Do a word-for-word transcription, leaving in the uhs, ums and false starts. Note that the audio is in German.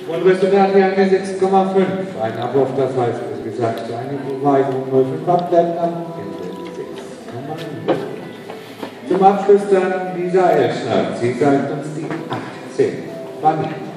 Und Resultat hier eine sechs Komma fünf. Ein Abwurf, das heißt, wie gesagt, eine Bewegung null Komma fünf abbleibt am Ende sechs Komma null. Zum Abschluss dann Lisa Elschner. Sie zeigt uns die achtzehn. Wann?